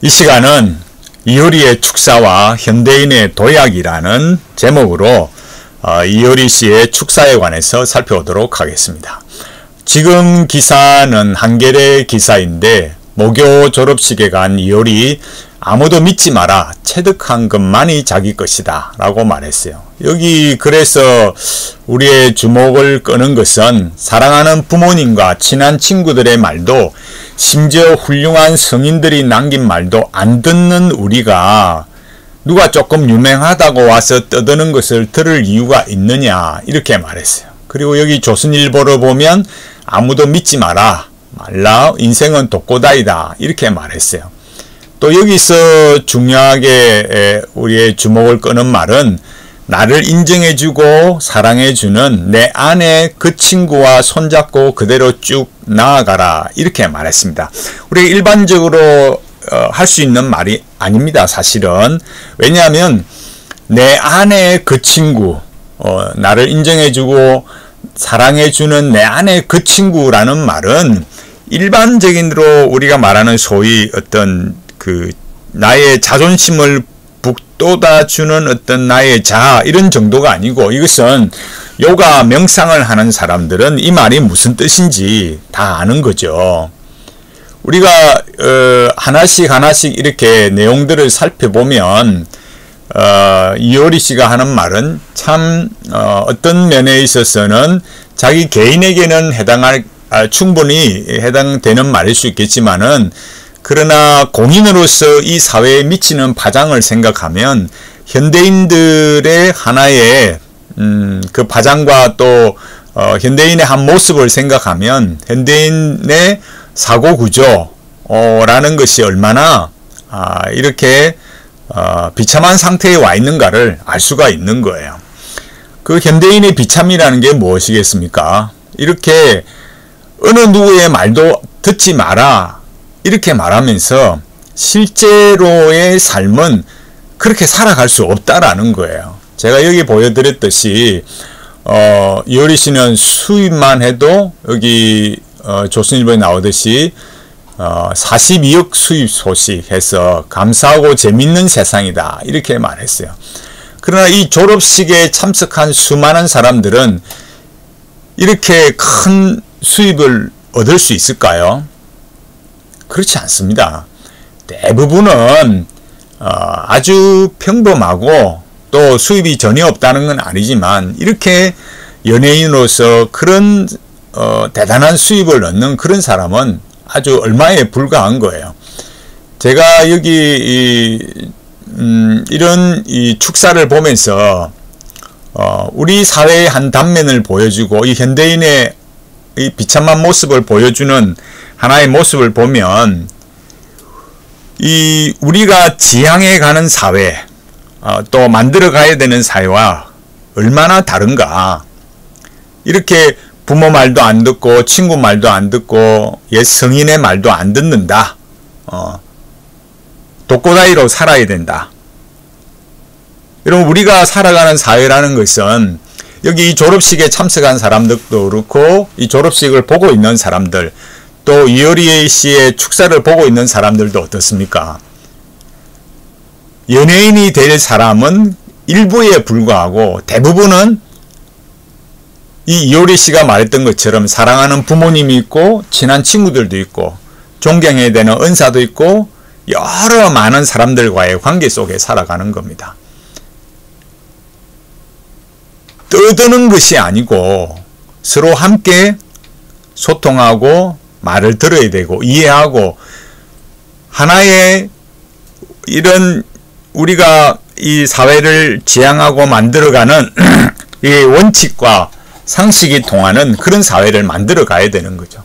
이 시간은 이효리의 축사와 현대인의 도약이라는 제목으로 이효리 씨의 축사에 관해서 살펴보도록 하겠습니다. 지금 기사는 한겨레 기사인데 모교 졸업식에 간 이효리 아무도 믿지 마라. 체득한 것만이 자기 것이다 라고 말했어요. 여기 그래서 우리의 주목을 끄는 것은 사랑하는 부모님과 친한 친구들의 말도 심지어 훌륭한 성인들이 남긴 말도 안 듣는 우리가 누가 조금 유명하다고 와서 떠드는 것을 들을 이유가 있느냐 이렇게 말했어요. 그리고 여기 조선일보를 보면 아무도 믿지 마라. 말라 인생은 독고다이다 이렇게 말했어요. 또 여기서 중요하게 우리의 주목을 끄는 말은 나를 인정해주고 사랑해주는 내 안에 그 친구와 손잡고 그대로 쭉 나아가라 이렇게 말했습니다. 우리가 일반적으로 할 수 있는 말이 아닙니다. 사실은. 왜냐하면 내 안에 그 친구, 나를 인정해주고 사랑해주는 내 안에 그 친구라는 말은 일반적인으로 우리가 말하는 소위 어떤 나의 자존심을 북돋아주는 어떤 나의 자아 이런 정도가 아니고 이것은 요가 명상을 하는 사람들은 이 말이 무슨 뜻인지 다 아는 거죠. 우리가 하나씩 이렇게 내용들을 살펴보면 이효리 씨가 하는 말은 참 어떤 면에 있어서는 자기 개인에게는 충분히 해당되는 말일 수 있겠지만은 그러나 공인으로서 이 사회에 미치는 파장을 생각하면 현대인들의 하나의 그 파장과 또 현대인의 한 모습을 생각하면 현대인의 사고구조라는 것이 얼마나 이렇게 비참한 상태에 와 있는가를 알 수가 있는 거예요. 그 현대인의 비참이라는 게 무엇이겠습니까? 이렇게 어느 누구의 말도 듣지 마라 이렇게 말하면서 실제로의 삶은 그렇게 살아갈 수 없다라는 거예요. 제가 여기 보여드렸듯이 이효리 씨는 수입만 해도 여기 조선일보에 나오듯이 42억 수입 소식 해서 감사하고 재밌는 세상이다 이렇게 말했어요. 그러나 이 졸업식에 참석한 수많은 사람들은 이렇게 큰 수입을 얻을 수 있을까요? 그렇지 않습니다. 대부분은 아주 평범하고 또 수입이 전혀 없다는 건 아니지만 이렇게 연예인으로서 그런 대단한 수입을 얻는 그런 사람은 아주 얼마에 불과한 거예요. 제가 여기 이런 이 축사를 보면서 우리 사회의 한 단면을 보여주고 이 현대인의 이 비참한 모습을 보여주는 하나의 모습을 보면 이 우리가 지향해 가는 사회 또 만들어 가야 되는 사회와 얼마나 다른가. 이렇게 부모 말도 안 듣고 친구 말도 안 듣고 옛 성인의 말도 안 듣는다. 독고다이로 살아야 된다. 여러분 우리가 살아가는 사회라는 것은 여기 이 졸업식에 참석한 사람들도 그렇고 이 졸업식을 보고 있는 사람들 또 이효리 씨의 축사를 보고 있는 사람들도 어떻습니까? 연예인이 될 사람은 일부에 불과하고 대부분은 이 이효리 씨가 말했던 것처럼 사랑하는 부모님이 있고 친한 친구들도 있고 존경해야 되는 은사도 있고 여러 많은 사람들과의 관계 속에 살아가는 겁니다. 떠드는 것이 아니고 서로 함께 소통하고 말을 들어야 되고 이해하고 하나의 이런 우리가 이 사회를 지향하고 만들어가는 이 원칙과 상식이 통하는 그런 사회를 만들어 가야 되는 거죠.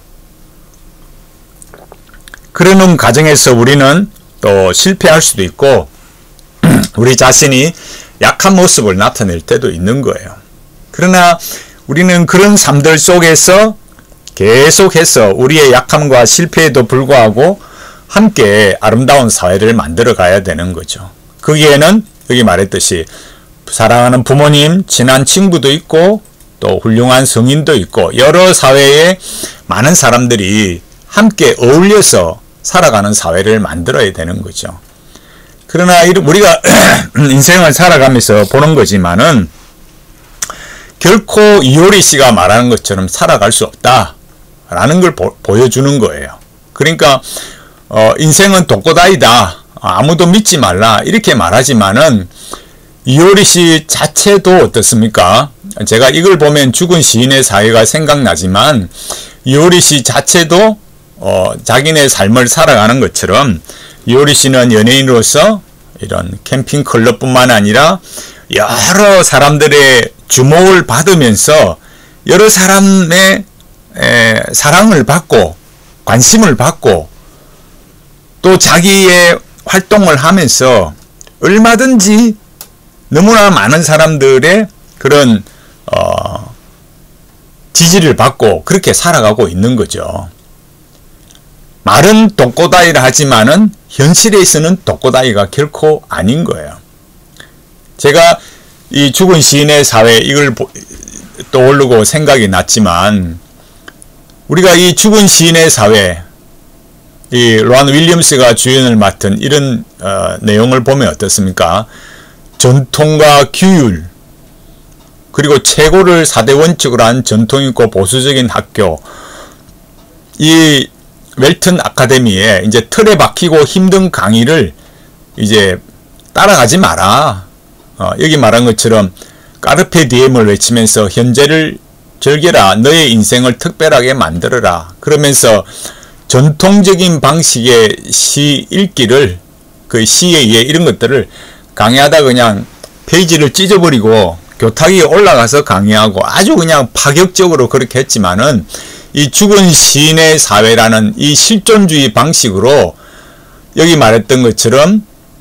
그러는 과정에서 우리는 또 실패할 수도 있고 우리 자신이 약한 모습을 나타낼 때도 있는 거예요. 그러나 우리는 그런 삶들 속에서 계속해서 우리의 약함과 실패에도 불구하고 함께 아름다운 사회를 만들어 가야 되는 거죠. 거기에는 여기 말했듯이 사랑하는 부모님, 친한 친구도 있고 또 훌륭한 성인도 있고 여러 사회의 많은 사람들이 함께 어울려서 살아가는 사회를 만들어야 되는 거죠. 그러나 우리가 인생을 살아가면서 보는 거지만은 결코 이효리 씨가 말하는 것처럼 살아갈 수 없다라는 걸 보여주는 거예요. 그러니까 인생은 독고다이다, 아무도 믿지 말라 이렇게 말하지만은 이효리 씨 자체도 어떻습니까? 제가 이걸 보면 죽은 시인의 사회가 생각나지만 이효리 씨 자체도 자기네 삶을 살아가는 것처럼 이효리 씨는 연예인으로서 이런 캠핑 클럽뿐만 아니라 여러 사람들의 주목을 받으면서 여러 사람의 사랑을 받고 관심을 받고 또 자기의 활동을 하면서 얼마든지 너무나 많은 사람들의 그런 지지를 받고 그렇게 살아가고 있는 거죠. 말은 독고다이라 하지만은 현실에 있어는 독고다이가 결코 아닌 거예요. 제가 이 죽은 시인의 사회 이걸 떠오르고 생각이 났지만 우리가 이 죽은 시인의 사회 이 로안 윌리엄스가 주연을 맡은 이런 내용을 보면 어떻습니까? 전통과 규율 그리고 최고를 4대 원칙으로 한 전통있고 보수적인 학교 이 웰튼 아카데미에 이제 틀에 박히고 힘든 강의를 이제 따라가지 마라. 여기 말한 것처럼 까르페 디엠을 외치면서 현재를 즐겨라. 너의 인생을 특별하게 만들어라. 그러면서 전통적인 방식의 시 읽기를 그 시에 의해 이런 것들을 강의하다 그냥 페이지를 찢어버리고 교탁위에 올라가서 강의하고 아주 그냥 파격적으로 그렇게 했지만은 이 죽은 시인의 사회라는 이 실존주의 방식으로 여기 말했던 것처럼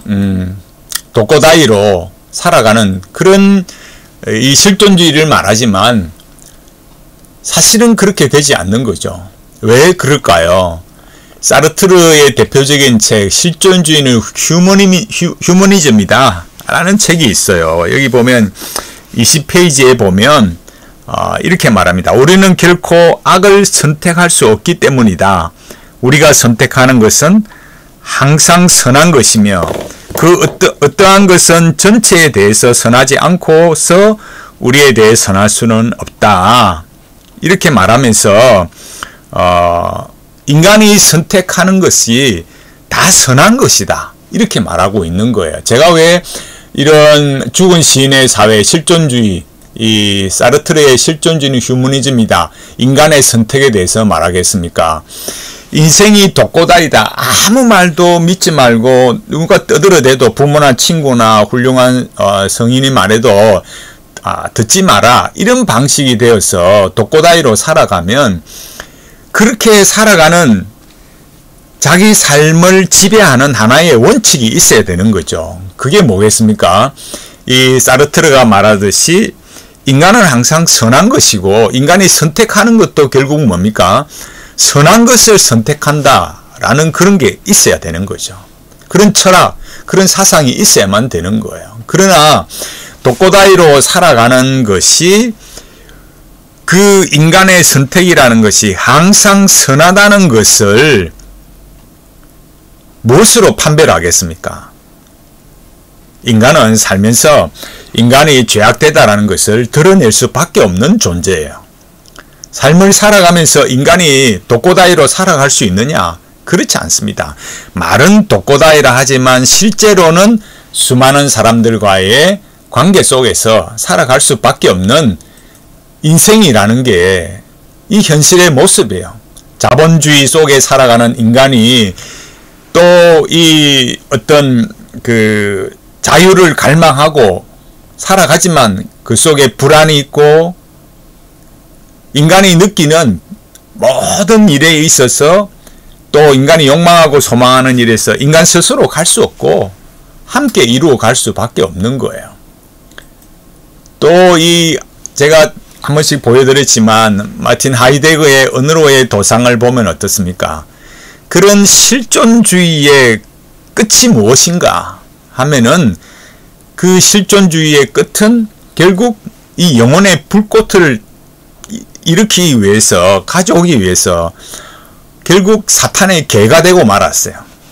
독고다이로 살아가는 그런 이 실존주의를 말하지만 사실은 그렇게 되지 않는 거죠. 왜 그럴까요? 사르트르의 대표적인 책 실존주의는 휴머니즘이다 라는 책이 있어요. 여기 보면 20페이지에 보면 이렇게 말합니다. 우리는 결코 악을 선택할 수 없기 때문이다. 우리가 선택하는 것은 항상 선한 것이며 그 어떠한 것은 전체에 대해서 선하지 않고서 우리에 대해 선할 수는 없다. 이렇게 말하면서 인간이 선택하는 것이 다 선한 것이다. 이렇게 말하고 있는 거예요. 제가 왜 이런 죽은 시인의 사회 실존주의 이 사르트르의 실존주의는 휴머니즘이다. 인간의 선택에 대해서 말하겠습니까? 인생이 독고다이다. 아무 말도 믿지 말고 누가 떠들어대도 부모나 친구나 훌륭한 성인이 말해도 듣지 마라. 이런 방식이 되어서 독고다이로 살아가면 그렇게 살아가는 자기 삶을 지배하는 하나의 원칙이 있어야 되는 거죠. 그게 뭐겠습니까? 이 사르트르가 말하듯이 인간은 항상 선한 것이고 인간이 선택하는 것도 결국 뭡니까? 선한 것을 선택한다라는 그런 게 있어야 되는 거죠. 그런 철학, 그런 사상이 있어야만 되는 거예요. 그러나 독고다이로 살아가는 것이 그 인간의 선택이라는 것이 항상 선하다는 것을 무엇으로 판별을 하겠습니까? 인간은 살면서 인간이 죄악되다라는 것을 드러낼 수밖에 없는 존재예요. 삶을 살아가면서 인간이 독고다이로 살아갈 수 있느냐? 그렇지 않습니다. 말은 독고다이라 하지만 실제로는 수많은 사람들과의 관계 속에서 살아갈 수밖에 없는 인생이라는 게 이 현실의 모습이에요. 자본주의 속에 살아가는 인간이 또 이 어떤 그 자유를 갈망하고 살아가지만 그 속에 불안이 있고 인간이 느끼는 모든 일에 있어서 또 인간이 욕망하고 소망하는 일에서 인간 스스로 갈 수 없고 함께 이루어 갈 수밖에 없는 거예요. 또 이 제가 한 번씩 보여드렸지만 마틴 하이데거의 은으로의 도상을 보면 어떻습니까? 그런 실존주의의 끝이 무엇인가 하면은 그 실존주의의 끝은 결국 이 영혼의 불꽃을 일으키기 위해서 가져오기 위해서 결국 사탄의 개가 되고 말았어요.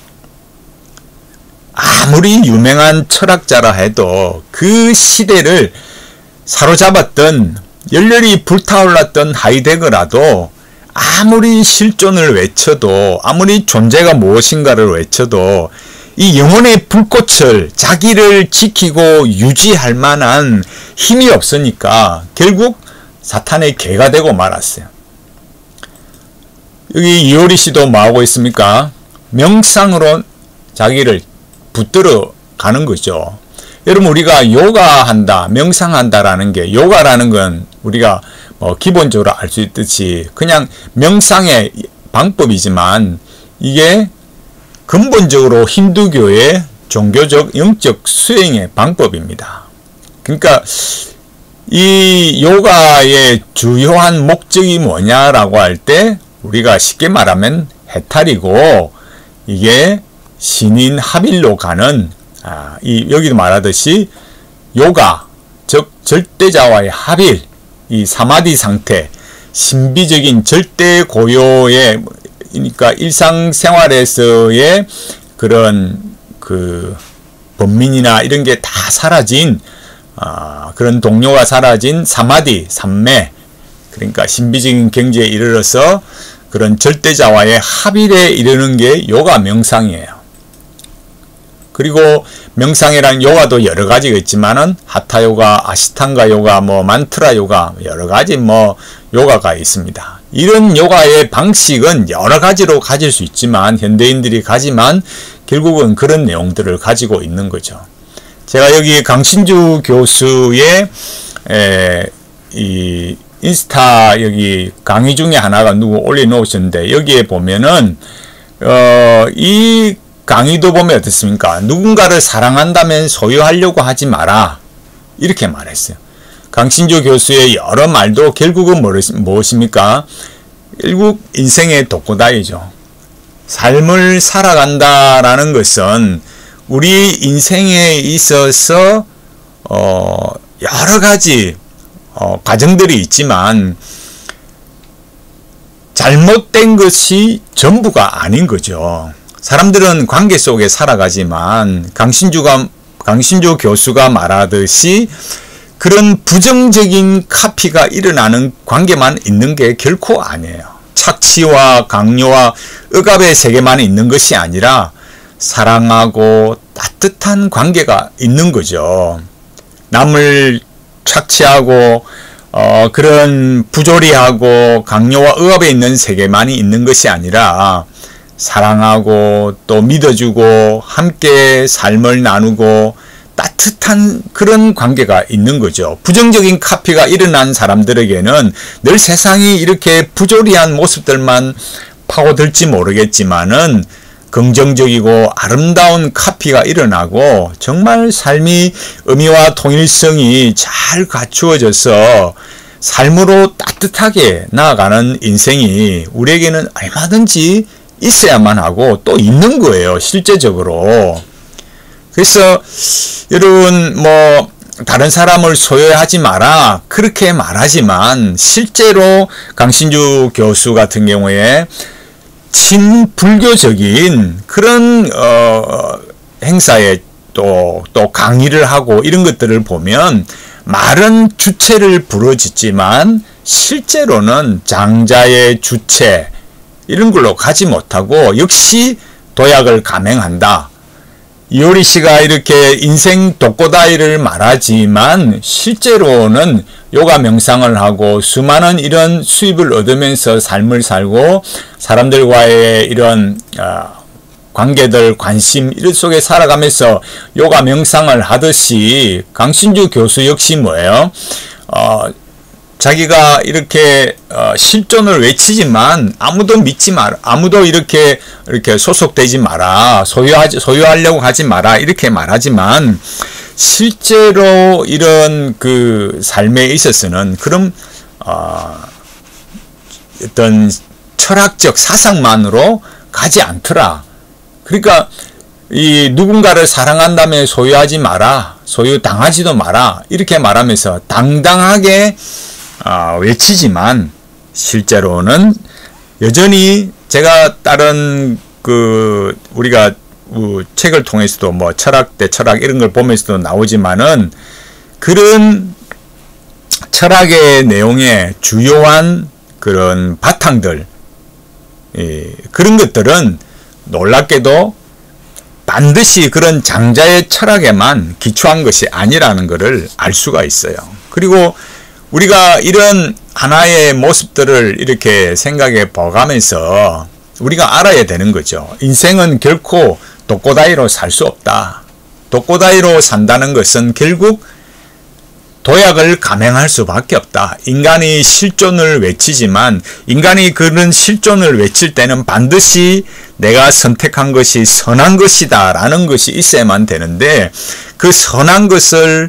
아무리 유명한 철학자라 해도 그 시대를 사로잡았던 열렬히 불타올랐던 하이데거라도 아무리 실존을 외쳐도 아무리 존재가 무엇인가를 외쳐도 이 영혼의 불꽃을 자기를 지키고 유지할 만한 힘이 없으니까 결국 사탄의 개가 되고 말았어요. 여기 이효리 씨도 뭐하고 있습니까? 명상으로 자기를 붙들어 가는 거죠. 여러분, 우리가 요가한다, 명상한다라는 게, 요가라는 건 우리가 기본적으로 알 수 있듯이 그냥 명상의 방법이지만 이게 근본적으로 힌두교의 종교적 영적 수행의 방법입니다. 그러니까 이 요가의 주요한 목적이 뭐냐라고 할 때 우리가 쉽게 말하면 해탈이고, 이게 신인 합일로 가는 여기도 말하듯이 요가, 즉 절대자와의 합일, 이 사마디 상태, 신비적인 절대 고요의, 그러니까 일상생활에서의 그런 그 번민이나 이런 게 다 사라진 그런 동료가 사라진 사마디, 삼매, 그러니까 신비적인 경지에 이르러서 그런 절대자와의 합일에 이르는 게 요가 명상이에요. 그리고 명상이란 요가도 여러 가지가 있지만은 하타 요가, 아시탄가 요가, 만트라 요가, 여러 가지 요가가 있습니다. 이런 요가의 방식은 여러 가지로 가질 수 있지만, 현대인들이 가지만 결국은 그런 내용들을 가지고 있는 거죠. 제가 여기 강신주 교수의 이 인스타 여기 강의 중에 하나가 누구 올려놓으셨는데, 여기에 보면은 이 강의도 보면 어떻습니까? 누군가를 사랑한다면 소유하려고 하지 마라, 이렇게 말했어요. 강신주 교수의 여러 말도 결국은 무엇입니까? 결국 인생의 독고다이죠. 삶을 살아간다라는 것은 우리 인생에 있어서 여러 가지 과정들이 있지만 잘못된 것이 전부가 아닌 거죠. 사람들은 관계 속에 살아가지만 강신주 교수가 말하듯이 그런 부정적인 카피가 일어나는 관계만 있는 게 결코 아니에요. 착취와 강요와 억압의 세계만 있는 것이 아니라 사랑하고 따뜻한 관계가 있는 거죠. 남을 착취하고 그런 부조리하고 강요와 억압에 있는 세계만이 있는 것이 아니라 사랑하고 또 믿어주고 함께 삶을 나누고 따뜻한 그런 관계가 있는 거죠. 부정적인 카피가 일어난 사람들에게는 늘 세상이 이렇게 부조리한 모습들만 파고들지 모르겠지만은 긍정적이고 아름다운 카피가 일어나고 정말 삶이 의미와 통일성이 잘 갖추어져서 삶으로 따뜻하게 나아가는 인생이 우리에게는 얼마든지 있어야만 하고 또 있는 거예요, 실제적으로. 그래서 여러분 다른 사람을 소유하지 마라 그렇게 말하지만 실제로 강신주 교수 같은 경우에 친불교적인 그런 행사에 또 강의를 하고 이런 것들을 보면 말은 주체를 부르짖지만 실제로는 장자의 주체 이런 걸로 가지 못하고 역시 도약을 감행한다. 이효리 씨가 이렇게 인생 독고다이를 말하지만 실제로는 요가 명상을 하고 수많은 이런 수입을 얻으면서 삶을 살고 사람들과의 이런 관계들, 관심 이런 속에 살아가면서 요가 명상을 하듯이 강신주 교수 역시 뭐예요? 자기가 이렇게 실존을 외치지만 아무도 믿지 마라, 아무도 이렇게 소속되지 마라, 소유하려고 하지 마라 이렇게 말하지만 실제로 이런 그 삶에 있어서는 그럼 어떤 철학적 사상만으로 가지 않더라. 그러니까 이 누군가를 사랑한다면 소유하지 마라, 소유당하지도 마라 이렇게 말하면서 당당하게 외치지만 실제로는 여전히 제가 다른 우리가 책을 통해서도 뭐 철학 대 철학 이런 걸 보면서도 나오지만은 그런 철학의 내용의 주요한 그런 바탕들, 그런 것들은 놀랍게도 반드시 그런 장자의 철학에만 기초한 것이 아니라는 것을 알 수가 있어요. 그리고 우리가 이런 하나의 모습들을 이렇게 생각해 보가면서 우리가 알아야 되는 거죠. 인생은 결코 독고다이로 살 수 없다. 독고다이로 산다는 것은 결국 도약을 감행할 수밖에 없다. 인간이 실존을 외치지만 인간이 그런 실존을 외칠 때는 반드시 내가 선택한 것이 선한 것이다 라는 것이 있어야만 되는데 그 선한 것을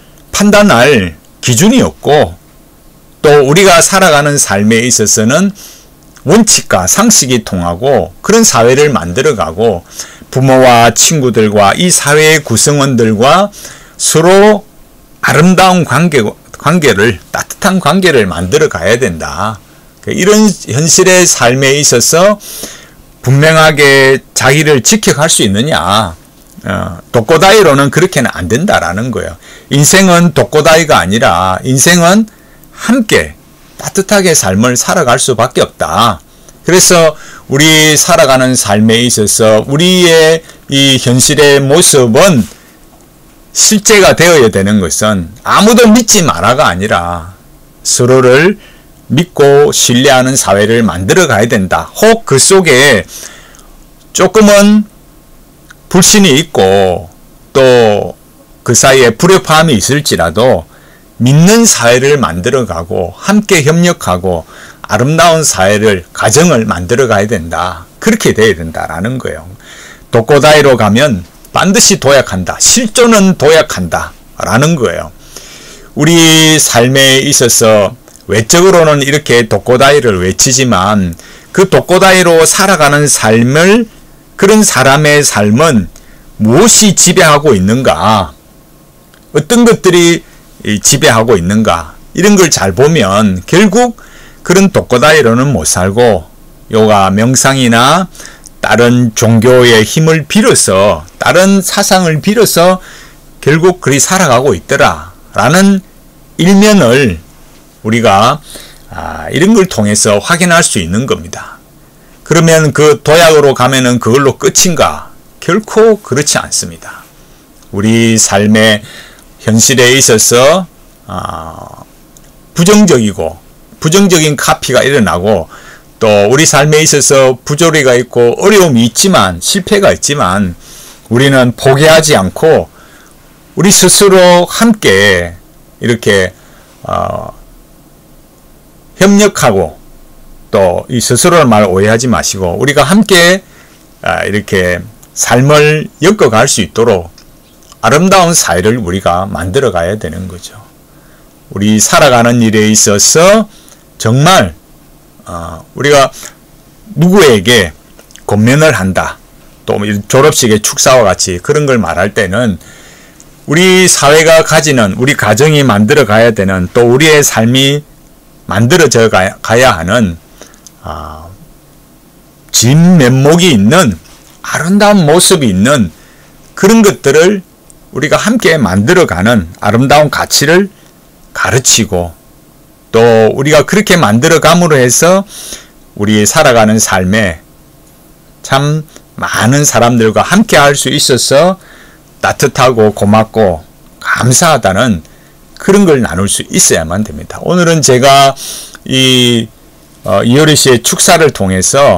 판단할 기준이 없고 또 우리가 살아가는 삶에 있어서는 원칙과 상식이 통하고 그런 사회를 만들어가고 부모와 친구들과 이 사회의 구성원들과 서로 아름다운 관계를 따뜻한 관계를 만들어 가야 된다. 이런 현실의 삶에 있어서 분명하게 자기를 지켜갈 수 있느냐. 독고다이로는 그렇게는 안 된다라는 거예요. 인생은 독고다이가 아니라 인생은 함께 따뜻하게 삶을 살아갈 수밖에 없다. 그래서 우리 살아가는 삶에 있어서 우리의 이 현실의 모습은 실제가 되어야 되는 것은 아무도 믿지 마라가 아니라 서로를 믿고 신뢰하는 사회를 만들어 가야 된다. 혹 그 속에 조금은 불신이 있고 또 그 사이에 불협화음이 있을지라도 믿는 사회를 만들어 가고 함께 협력하고 아름다운 사회를 가정을 만들어 가야 된다. 그렇게 돼야 된다라는 거예요. 독고다이로 가면 반드시 도약한다. 실존은 도약한다. 라는 거예요. 우리 삶에 있어서 외적으로는 이렇게 독고다이를 외치지만 그 독고다이로 살아가는 삶을 그런 사람의 삶은 무엇이 지배하고 있는가? 어떤 것들이 지배하고 있는가? 이런 걸 잘 보면 결국 그런 독고다이로는 못 살고 요가 명상이나 다른 종교의 힘을 빌어서 다른 사상을 빌어서 결국 그리 살아가고 있더라 라는 일면을 우리가 이런 걸 통해서 확인할 수 있는 겁니다. 그러면 그 도약으로 가면은 그걸로 끝인가? 결코 그렇지 않습니다. 우리 삶의 현실에 있어서 부정적인 카피가 일어나고 또 우리 삶에 있어서 부조리가 있고 어려움이 있지만 실패가 있지만 우리는 포기하지 않고 우리 스스로 함께 이렇게 협력하고 또 이 스스로의 말 오해하지 마시고 우리가 함께 이렇게 삶을 엮어갈 수 있도록 아름다운 사회를 우리가 만들어 가야 되는 거죠. 우리 살아가는 일에 있어서 정말 우리가 누구에게 권면을 한다. 또 졸업식의 축사와 같이 그런 걸 말할 때는 우리 사회가 가지는 우리 가정이 만들어 가야 되는 또 우리의 삶이 만들어져 가야 하는 진면목이 있는 아름다운 모습이 있는 그런 것들을 우리가 함께 만들어가는 아름다운 가치를 가르치고 또 우리가 그렇게 만들어감으로 해서 우리 살아가는 삶에 참 많은 사람들과 함께 할 수 있어서 따뜻하고 고맙고 감사하다는 그런 걸 나눌 수 있어야만 됩니다. 오늘은 제가 이효리 씨의 축사를 통해서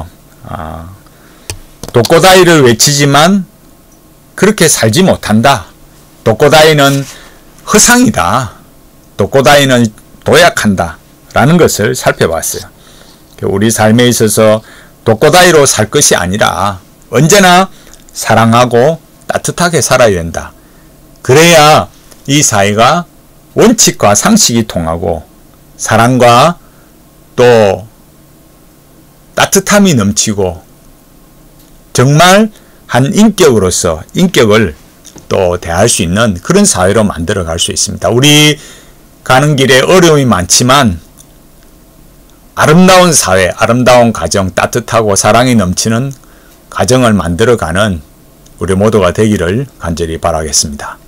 독고다이를 외치지만 그렇게 살지 못한다. 독고다이는 허상이다. 독고다이는 도약한다. 라는 것을 살펴봤어요. 우리 삶에 있어서 독고다이로 살 것이 아니라 언제나 사랑하고 따뜻하게 살아야 된다. 그래야 이 사회가 원칙과 상식이 통하고 사랑과 또 따뜻함이 넘치고 정말 한 인격으로서 인격을 또 대할 수 있는 그런 사회로 만들어 갈 수 있습니다. 우리 가는 길에 어려움이 많지만 아름다운 사회, 아름다운 가정, 따뜻하고 사랑이 넘치는 가정을 만들어가는 우리 모두가 되기를 간절히 바라겠습니다.